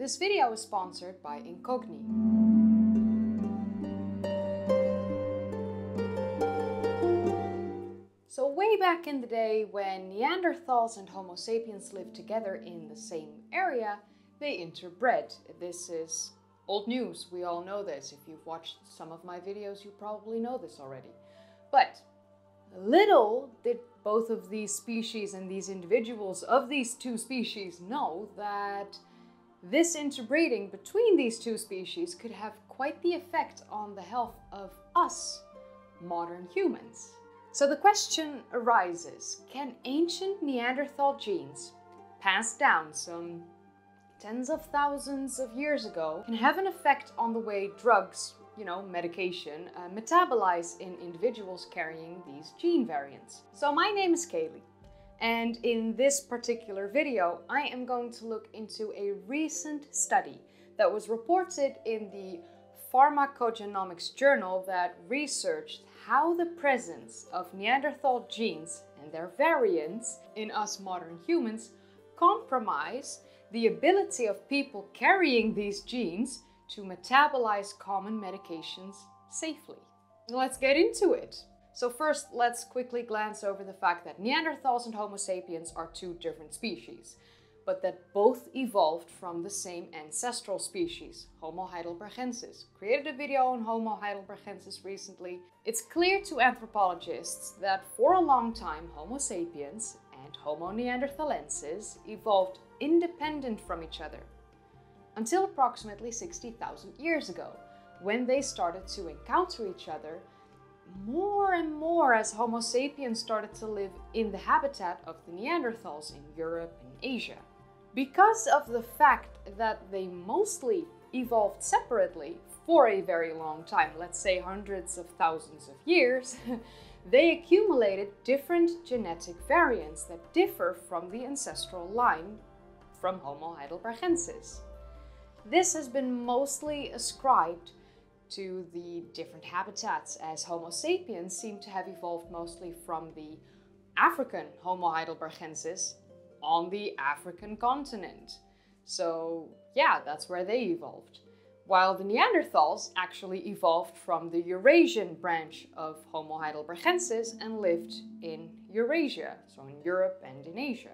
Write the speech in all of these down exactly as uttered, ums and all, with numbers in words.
This video is sponsored by Incogni. So way back in the day, when Neanderthals and Homo sapiens lived together in the same area, they interbred. This is old news, we all know this. If you've watched some of my videos, you probably know this already. But little did both of these species and these individuals of these two species know that this interbreeding between these two species could have quite the effect on the health of us, modern humans. So the question arises, can ancient Neanderthal genes passed down some tens of thousands of years ago can have an effect on the way drugs, you know, medication, uh, metabolize in individuals carrying these gene variants? So my name is Kaylee, and in this particular video I am going to look into a recent study that was reported in the Pharmacogenomics journal that researched how the presence of Neanderthal genes and their variants in us modern humans compromise the ability of people carrying these genes to metabolize common medications safely. Let's get into it. So first, let's quickly glance over the fact that Neanderthals and Homo sapiens are two different species, but that both evolved from the same ancestral species, Homo heidelbergensis. Created a video on Homo heidelbergensis recently. It's clear to anthropologists that for a long time Homo sapiens and Homo neanderthalensis evolved independent from each other, until approximately sixty thousand years ago, when they started to encounter each other more and more as Homo sapiens started to live in the habitat of the Neanderthals in Europe and Asia. Because of the fact that they mostly evolved separately for a very long time, let's say hundreds of thousands of years, they accumulated different genetic variants that differ from the ancestral line from Homo heidelbergensis. This has been mostly ascribed to the different habitats, as Homo sapiens seem to have evolved mostly from the African Homo heidelbergensis on the African continent. So yeah, that's where they evolved. While the Neanderthals actually evolved from the Eurasian branch of Homo heidelbergensis and lived in Eurasia, so in Europe and in Asia.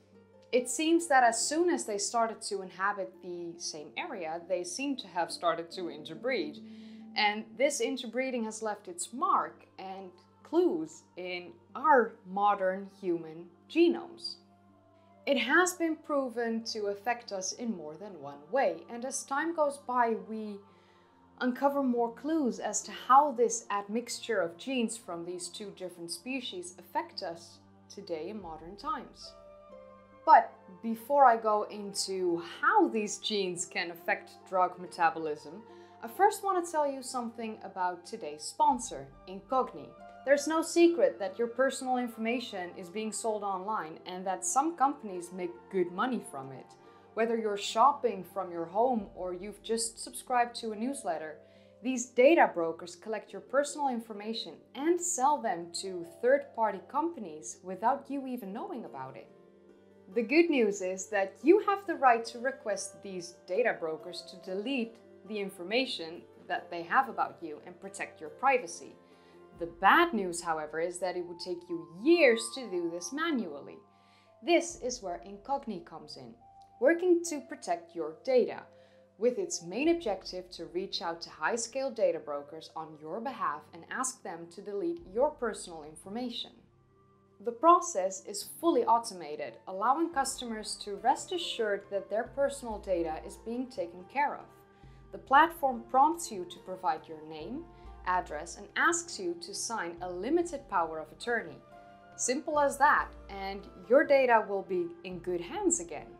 It seems that as soon as they started to inhabit the same area, they seem to have started to interbreed. And this interbreeding has left its mark and clues in our modern human genomes. It has been proven to affect us in more than one way, and as time goes by, we uncover more clues as to how this admixture of genes from these two different species affect us today in modern times. But before I go into how these genes can affect drug metabolism, I first want to tell you something about today's sponsor, Incogni. There's no secret that your personal information is being sold online and that some companies make good money from it. Whether you're shopping from your home or you've just subscribed to a newsletter, these data brokers collect your personal information and sell them to third-party companies without you even knowing about it. The good news is that you have the right to request these data brokers to delete the information that they have about you and protect your privacy. The bad news, however, is that it would take you years to do this manually. This is where Incogni comes in, working to protect your data, with its main objective to reach out to high-scale data brokers on your behalf and ask them to delete your personal information. The process is fully automated, allowing customers to rest assured that their personal data is being taken care of. The platform prompts you to provide your name, address, and asks you to sign a limited power of attorney. Simple as that, and your data will be in good hands again.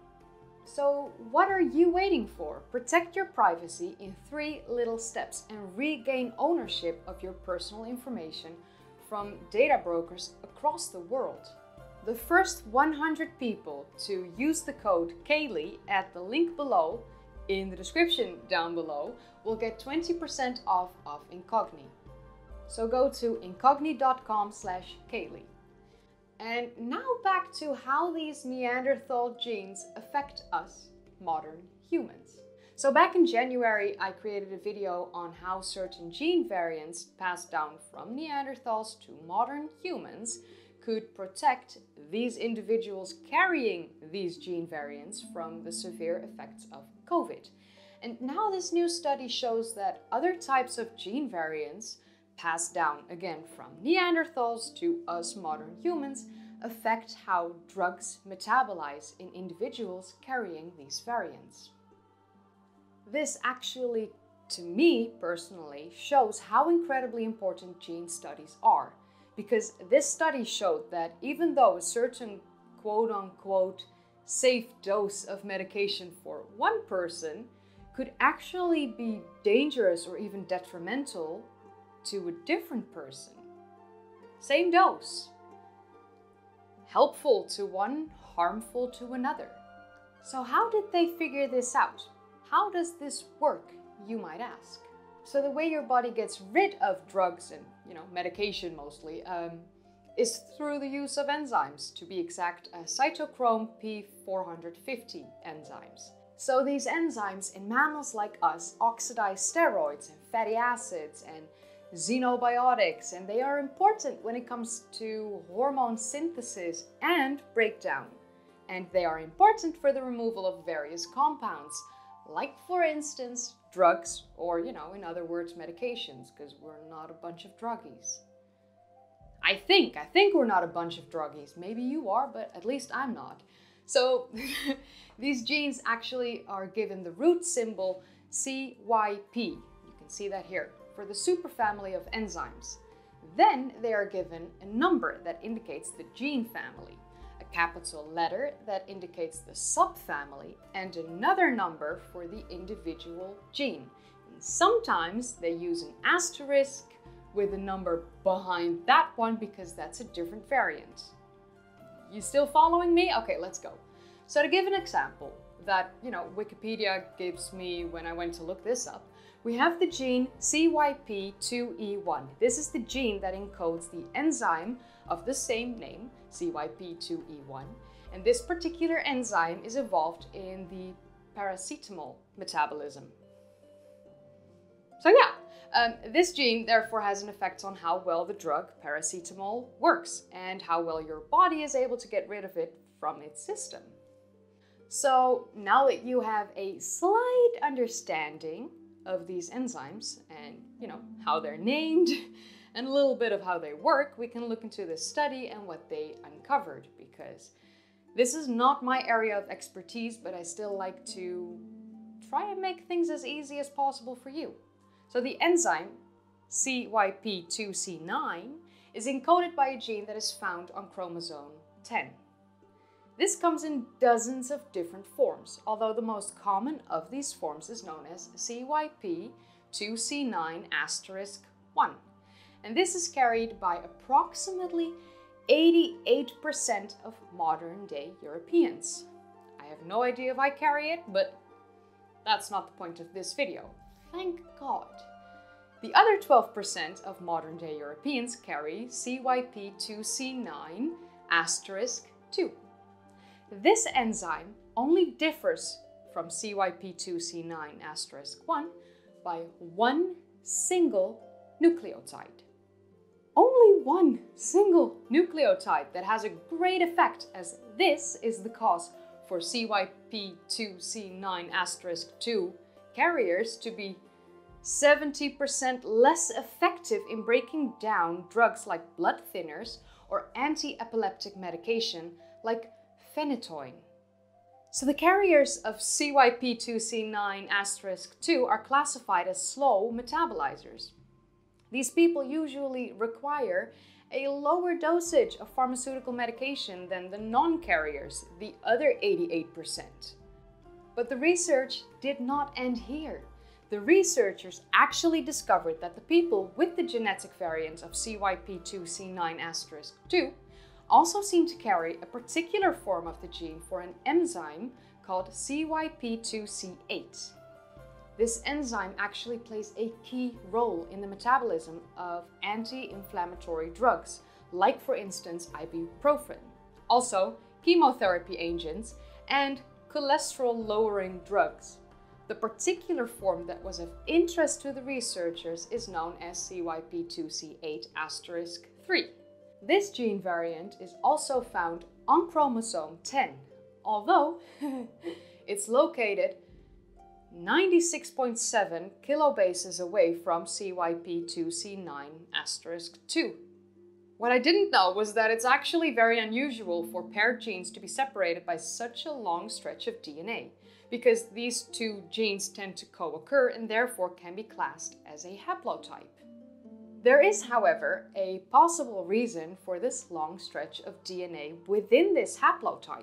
So what are you waiting for? Protect your privacy in three little steps and regain ownership of your personal information from data brokers across the world. The first one hundred people to use the code Kaylee at the link below, in the description down below, will get twenty percent off of Incogni. So go to incogni dot com slash Kaylee. And now back to how these Neanderthal genes affect us, modern humans. So back in January, I created a video on how certain gene variants passed down from Neanderthals to modern humans could protect these individuals carrying these gene variants from the severe effects of COVID. And now this new study shows that other types of gene variants passed down again from Neanderthals to us modern humans affect how drugs metabolize in individuals carrying these variants. This actually, to me personally, shows how incredibly important gene studies are, because this study showed that even though a certain quote-unquote safe dose of medication for one person could actually be dangerous or even detrimental to a different person. Same dose. Helpful to one, harmful to another. So how did they figure this out? How does this work, you might ask? So the way your body gets rid of drugs and, you know, medication mostly, um, is through the use of enzymes, to be exact, uh, cytochrome P four fifty enzymes. So these enzymes in mammals like us oxidize steroids and fatty acids and xenobiotics, and they are important when it comes to hormone synthesis and breakdown. And they are important for the removal of various compounds, like, for instance, drugs, or, you know, in other words, medications, because we're not a bunch of druggies. I think, I think we're not a bunch of druggies. Maybe you are, but at least I'm not. So these genes actually are given the root symbol C Y P. You can see that here, for the superfamily of enzymes. Then they are given a number that indicates the gene family, a capital letter that indicates the subfamily, and another number for the individual gene. And sometimes they use an asterisk with a number behind that one because that's a different variant. You still following me? Okay, let's go. So to give an example that, you know, Wikipedia gives me when I went to look this up, we have the gene C Y P two E one. This is the gene that encodes the enzyme of the same name, C Y P two E one. And this particular enzyme is involved in the paracetamol metabolism. So yeah, um, this gene therefore has an effect on how well the drug paracetamol works and how well your body is able to get rid of it from its system. So now that you have a slight understanding of these enzymes and, you know, how they're named and a little bit of how they work, we can look into this study and what they uncovered, because this is not my area of expertise, but I still like to try and make things as easy as possible for you. So the enzyme C Y P two C nine is encoded by a gene that is found on chromosome ten. This comes in dozens of different forms, although the most common of these forms is known as C Y P two C nine asterisk one. And this is carried by approximately eighty-eight percent of modern day Europeans. I have no idea if I carry it, but that's not the point of this video. Thank God. The other twelve percent of modern day Europeans carry C Y P two C nine asterisk two. This enzyme only differs from C Y P two C nine asterisk one by one single nucleotide. Only one single nucleotide that has a great effect, as this is the cause for C Y P two C nine asterisk two carriers to be seventy percent less effective in breaking down drugs like blood thinners or anti-epileptic medication like phenytoin. So the carriers of C Y P two C nine asterisk two are classified as slow metabolizers. These people usually require a lower dosage of pharmaceutical medication than the non-carriers, the other eighty-eight percent. But the research did not end here. The researchers actually discovered that the people with the genetic variant of C Y P two C nine asterisk two also seem to carry a particular form of the gene for an enzyme called C Y P two C eight. This enzyme actually plays a key role in the metabolism of anti-inflammatory drugs, like for instance ibuprofen, also chemotherapy agents and cholesterol-lowering drugs. The particular form that was of interest to the researchers is known as C Y P two C eight three. This gene variant is also found on chromosome ten, although it's located ninety-six point seven kilobases away from C Y P two C nine two. What I didn't know was that it's actually very unusual for paired genes to be separated by such a long stretch of D N A, because these two genes tend to co-occur and therefore can be classed as a haplotype. There is, however, a possible reason for this long stretch of D N A within this haplotype,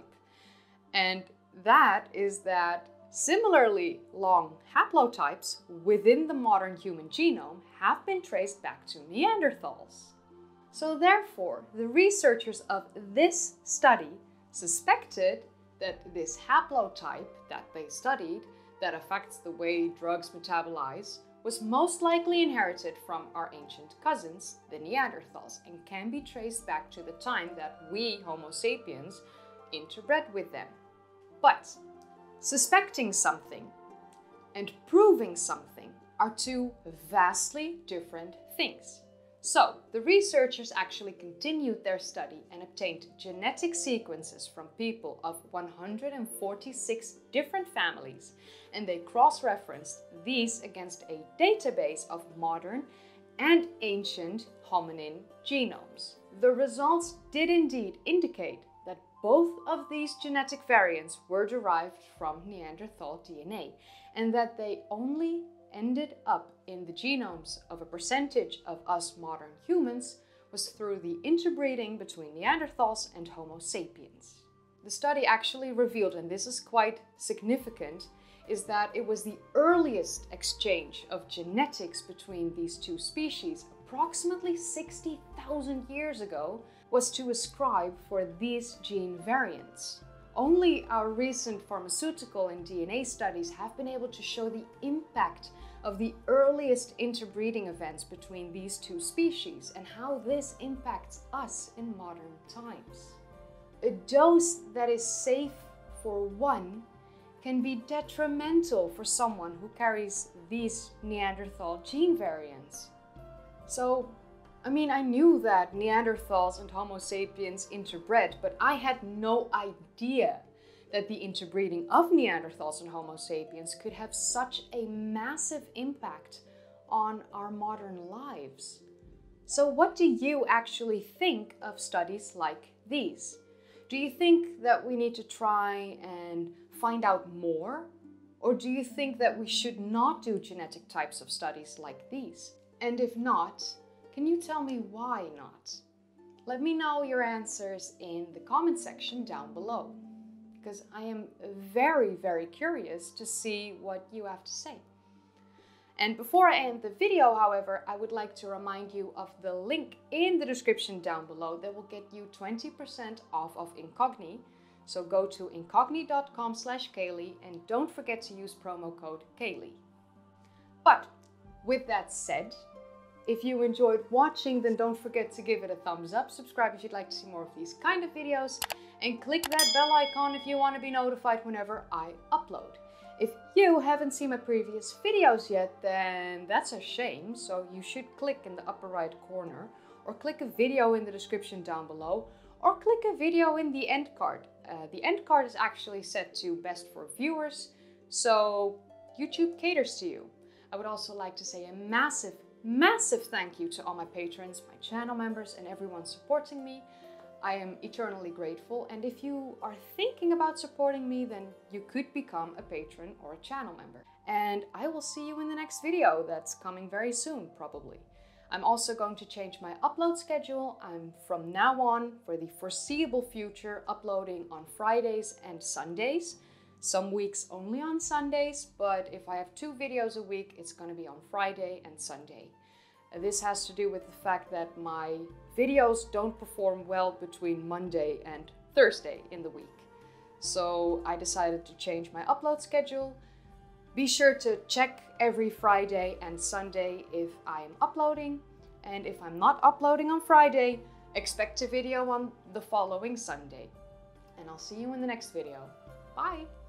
and that is that similarly long haplotypes within the modern human genome have been traced back to Neanderthals. So therefore, the researchers of this study suspected that this haplotype that they studied, that affects the way drugs metabolize, was most likely inherited from our ancient cousins, the Neanderthals, and can be traced back to the time that we, Homo sapiens, interbred with them. But suspecting something and proving something are two vastly different things. So, the researchers actually continued their study and obtained genetic sequences from people of one hundred forty-six different families, and they cross-referenced these against a database of modern and ancient hominin genomes. The results did indeed indicate that both of these genetic variants were derived from Neanderthal D N A, and that they only ended up in the genomes of a percentage of us modern humans was through the interbreeding between Neanderthals and Homo sapiens. The study actually revealed, and this is quite significant, is that it was the earliest exchange of genetics between these two species, approximately sixty thousand years ago, was to ascribe for these gene variants. Only our recent pharmaceutical and D N A studies have been able to show the impact of the earliest interbreeding events between these two species and how this impacts us in modern times. A dose that is safe for one can be detrimental for someone who carries these Neanderthal gene variants. So, I mean, I knew that Neanderthals and Homo sapiens interbred, but I had no idea that the interbreeding of Neanderthals and Homo sapiens could have such a massive impact on our modern lives. So what do you actually think of studies like these? Do you think that we need to try and find out more? Or do you think that we should not do genetic types of studies like these? And if not, can you tell me why not? Let me know your answers in the comment section down below, because I am very, very curious to see what you have to say. And before I end the video, however, I would like to remind you of the link in the description down below that will get you twenty percent off of Incogni. So go to incogni dot com slash Kaylee and don't forget to use promo code Kaylee. But with that said, if you enjoyed watching, then don't forget to give it a thumbs up, subscribe if you'd like to see more of these kind of videos, and click that bell icon if you want to be notified whenever I upload. If you haven't seen my previous videos yet, then that's a shame, so you should click in the upper right corner, or click a video in the description down below, or click a video in the end card. Uh, the end card is actually set to best for viewers, so YouTube caters to you. I would also like to say a massive Massive thank you to all my patrons, my channel members, and everyone supporting me. I am eternally grateful, and if you are thinking about supporting me, then you could become a patron or a channel member. And I will see you in the next video that's coming very soon, probably. I'm also going to change my upload schedule. I'm from now on, for the foreseeable future, uploading on Fridays and Sundays. Some weeks only on Sundays, but if I have two videos a week, it's going to be on Friday and Sunday. This has to do with the fact that my videos don't perform well between Monday and Thursday in the week. So I decided to change my upload schedule. Be sure to check every Friday and Sunday if I am uploading. And if I'm not uploading on Friday, expect a video on the following Sunday. And I'll see you in the next video. Bye!